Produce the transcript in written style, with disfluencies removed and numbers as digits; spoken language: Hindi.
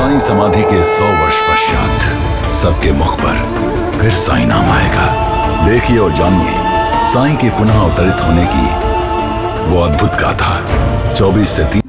साईं समाधि के 100 वर्ष पश्चात सबके मुख पर फिर साईं नाम आएगा। देखिए और जानिए साईं के पुनः अवतरित होने की वो अद्भुत गाथा। 24 से 3